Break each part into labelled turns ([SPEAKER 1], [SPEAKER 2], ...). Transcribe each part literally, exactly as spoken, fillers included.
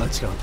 [SPEAKER 1] Let's go.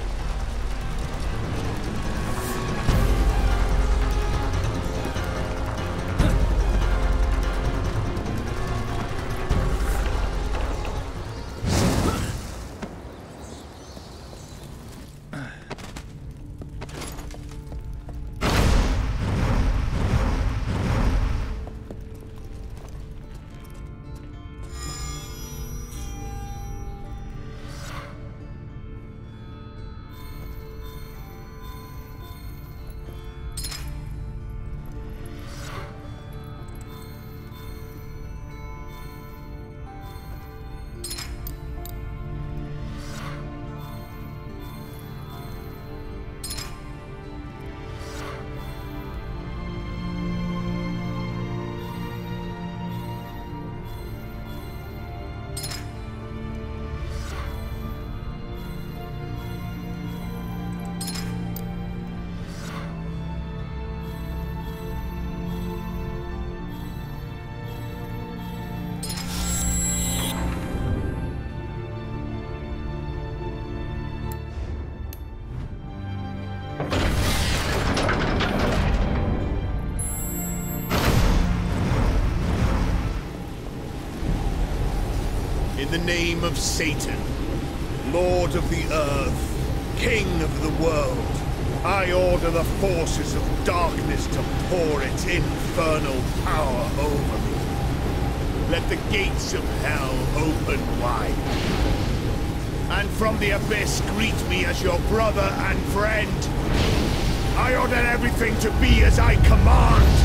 [SPEAKER 2] In the name of Satan, Lord of the Earth, King of the world, I order the forces of darkness to pour its infernal power over me. Let the gates of hell open wide. And from the abyss greet me as your brother and friend. I order everything to be as I command.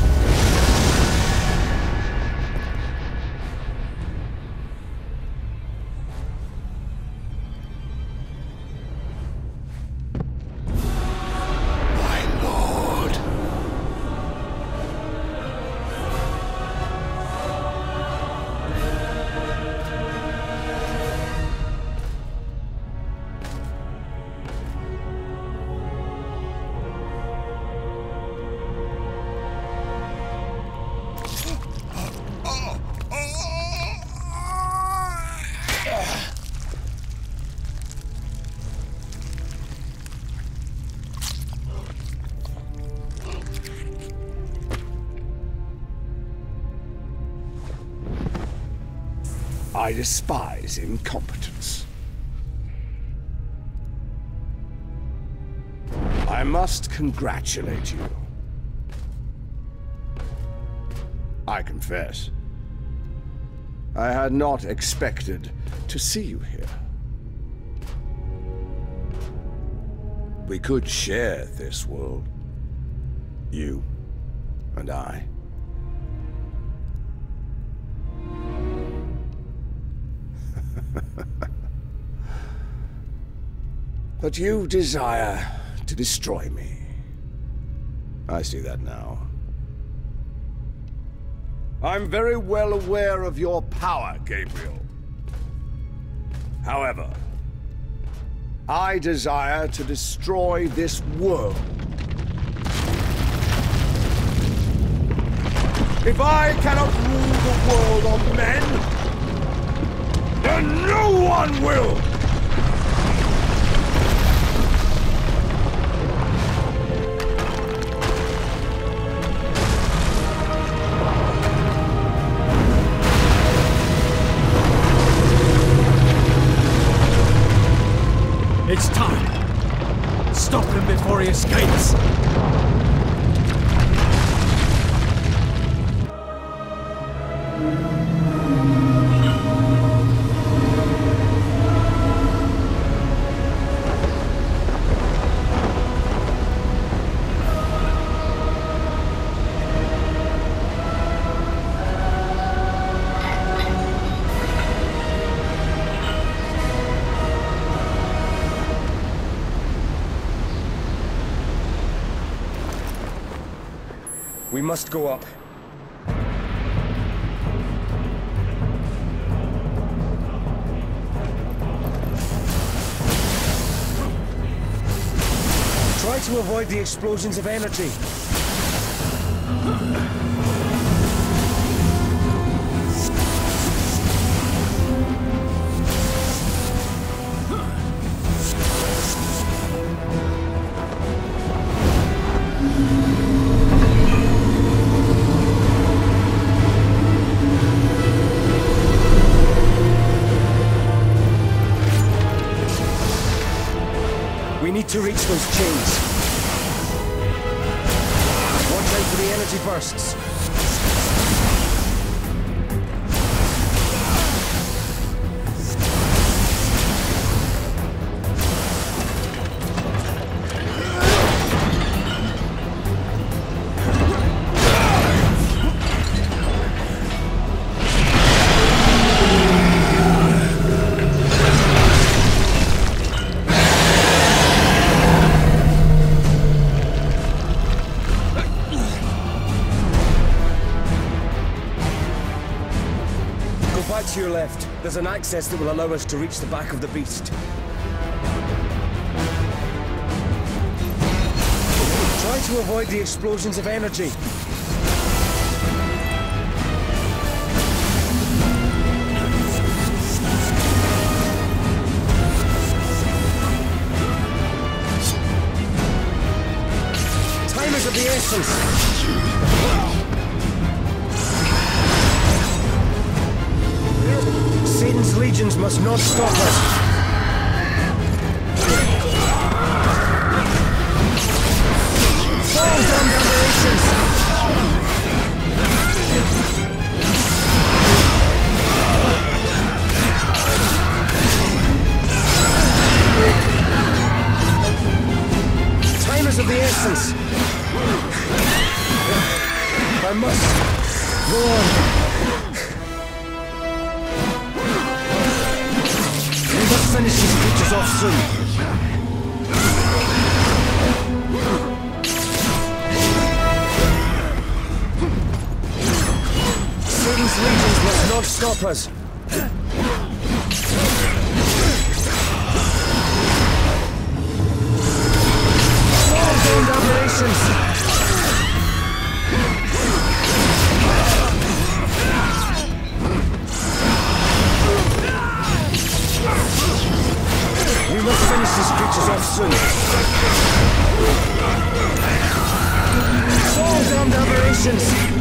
[SPEAKER 3] I despise incompetence. I must congratulate you. I confess, I had not expected to see you here. We could share this world, you and I. But you desire to destroy me. I see that now. I'm very well aware of your power, Gabriel. However, I desire to destroy this world. If I cannot rule the world of men, then no one will!
[SPEAKER 1] It's time. Stop him before he escapes.
[SPEAKER 3] We must go up. Try to avoid the explosions of energy.
[SPEAKER 4] those chains. Watch out for the energy bursts. To your left, there's an access that will allow us to reach the back of the beast. Try to avoid the explosions of energy. Time is of the essence. Satan's legions must not stop us. Fall down aberrations! Time is of the essence. I must go on. Finish these creatures off soon. Satan's legions must not stop us. All-domed aberrations! We must finish these creatures off soon. All damned aberrations!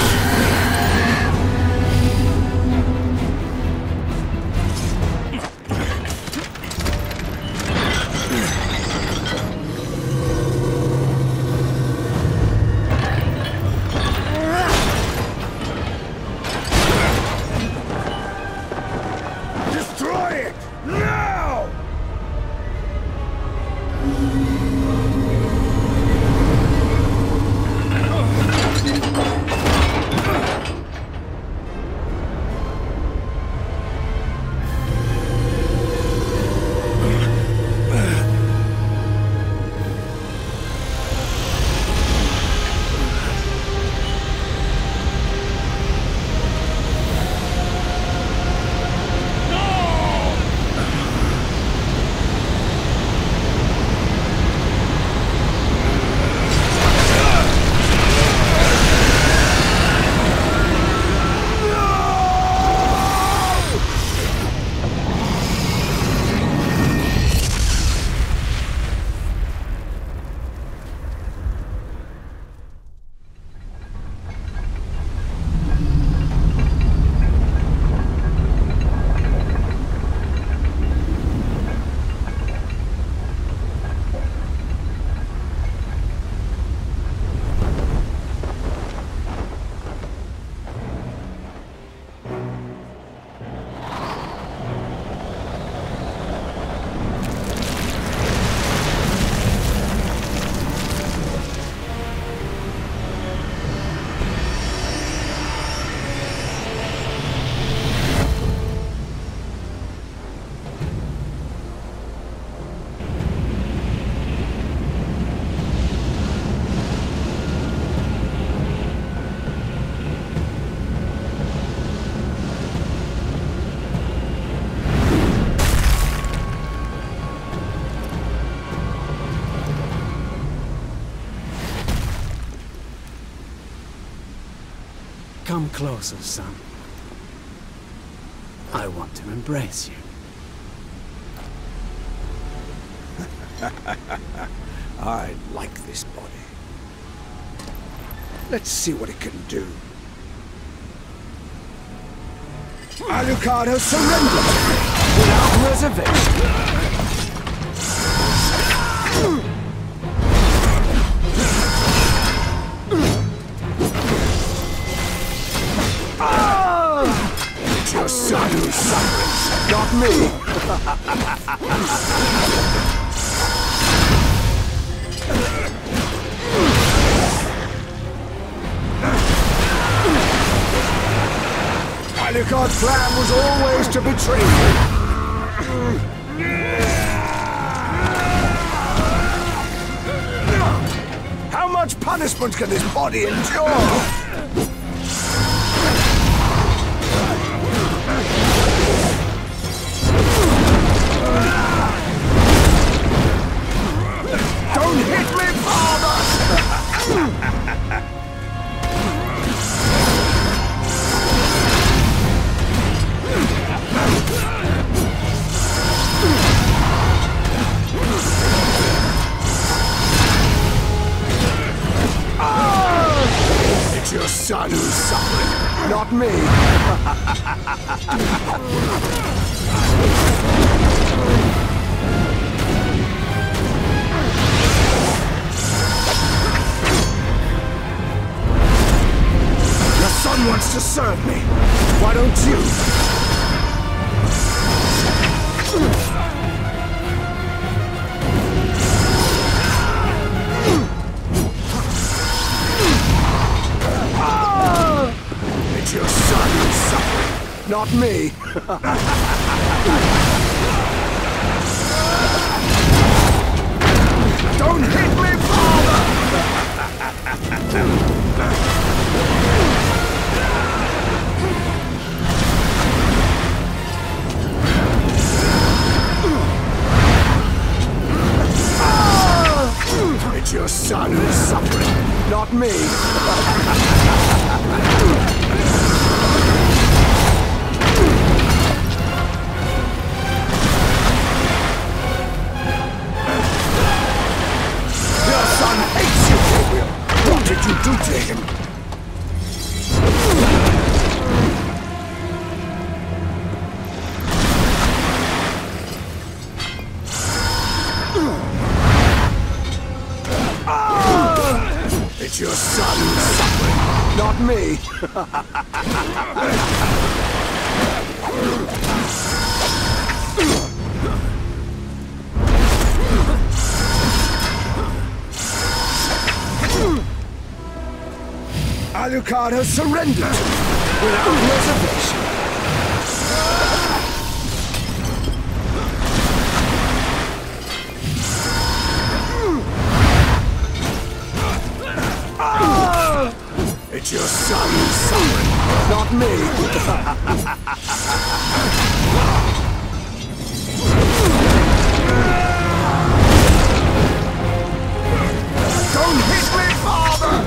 [SPEAKER 1] Come closer, son. I want to embrace you.
[SPEAKER 3] I like this body. Let's see what it can do. Alucard surrender without reservation. who's suffering, not me. Alucard's plan was always to betray me. How much punishment can this body endure? Don't hit me, father! It's your son who's suffering, not me. Your son wants to serve me. Why don't you? It's your son who's suffering, not me. Don't hit me, father! It's your son who's suffering, not me. Your son hates you, Gabriel. What did you do to him? It's your son who's suffering, not me. Alucard has surrendered without reservation. It's your son who's suffering, not me. Don't hit me, father!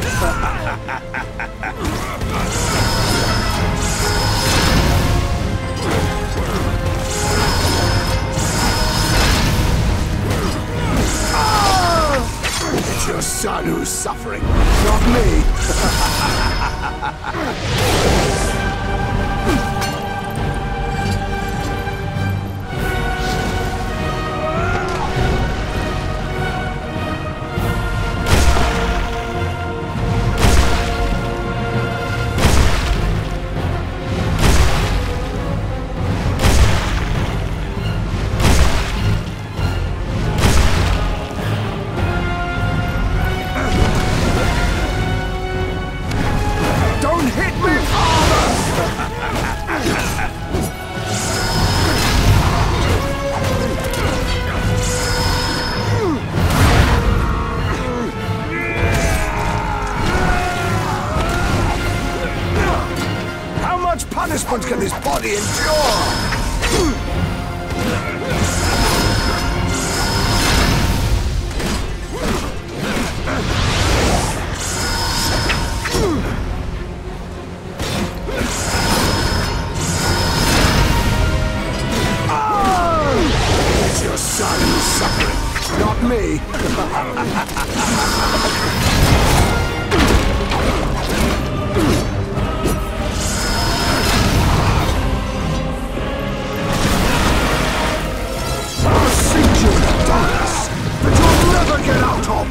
[SPEAKER 3] It's your son who's suffering, not me. Punishment can this body endure? It's your son who's suffering, not me. Get out of!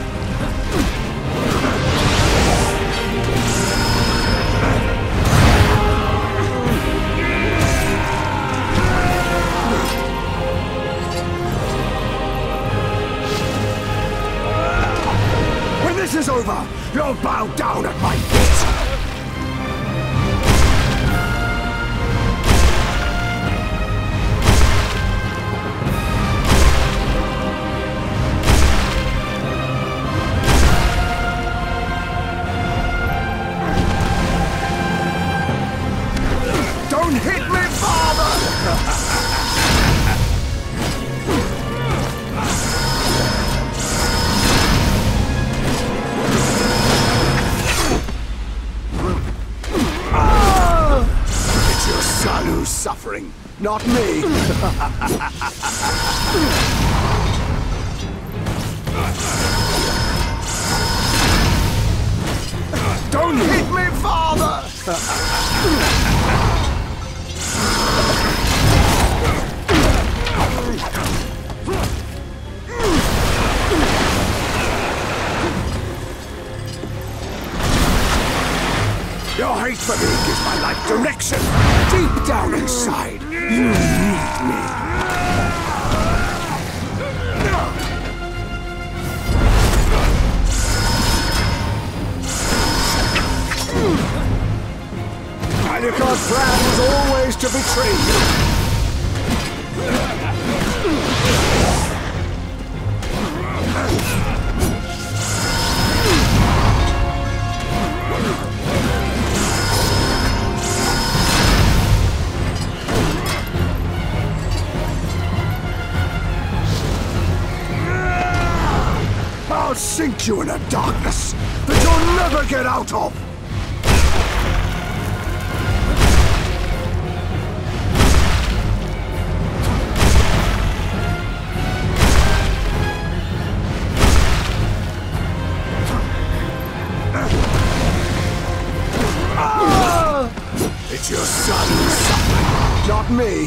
[SPEAKER 3] suffering, not me. Don't hit me, father! Your hate for me gives my life direction. Deep down inside, you need me. Alucard's plan was always to betray you. I'll sink you in a darkness that you'll never get out of! It's your son who's suffering, not me.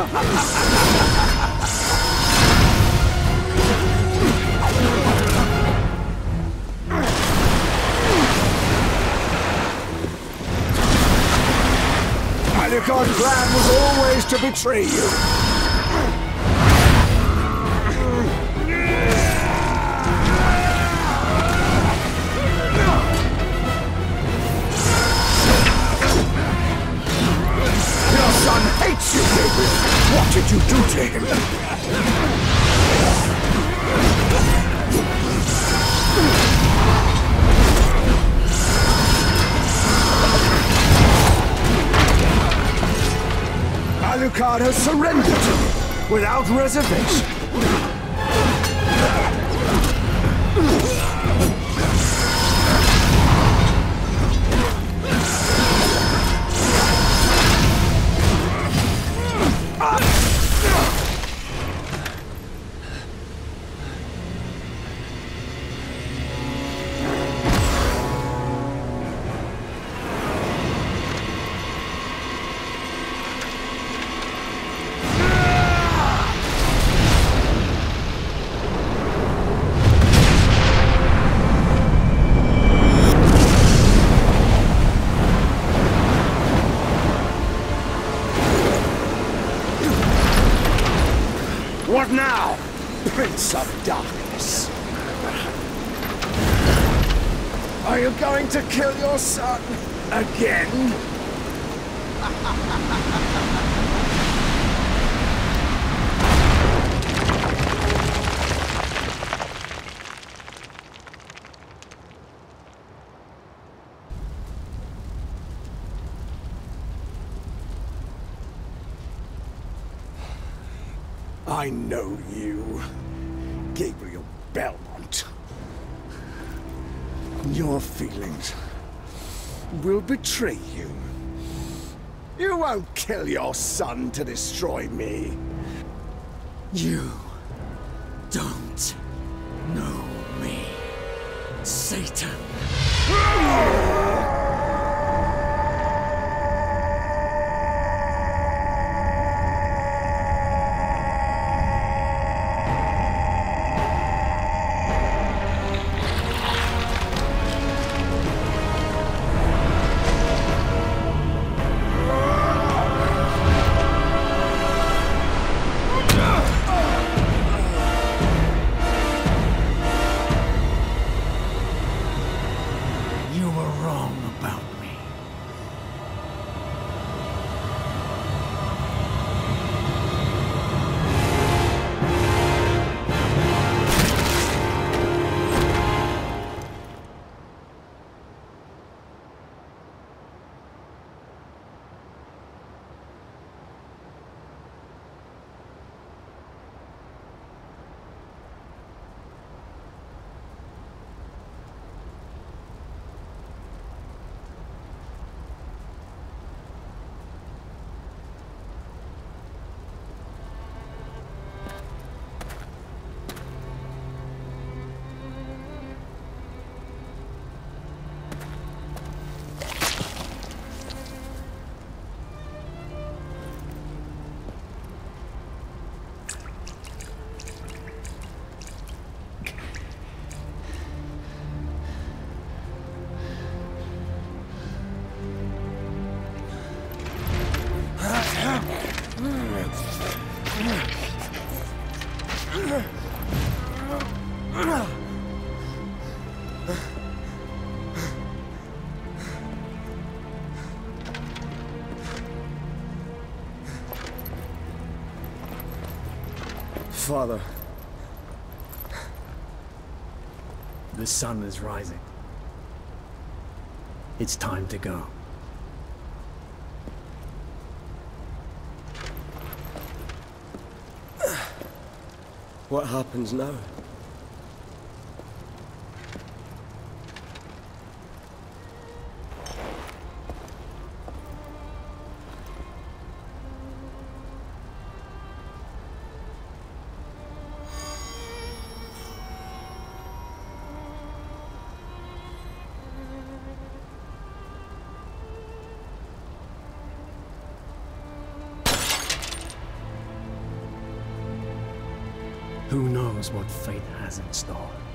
[SPEAKER 3] Alucard's plan was always to betray you. Hates you, Gabriel! What did you do to him? Alucard has surrendered to me without reservation. What now, Prince of Darkness? Are you going to kill your son again? I know you, Gabriel Belmont. Your feelings will betray you. You won't kill your son to destroy me.
[SPEAKER 1] You don't know me, Satan. You were wrong.
[SPEAKER 4] Father.
[SPEAKER 1] The sun is rising. It's time to go.
[SPEAKER 4] What happens now?
[SPEAKER 1] Who knows what fate has in store?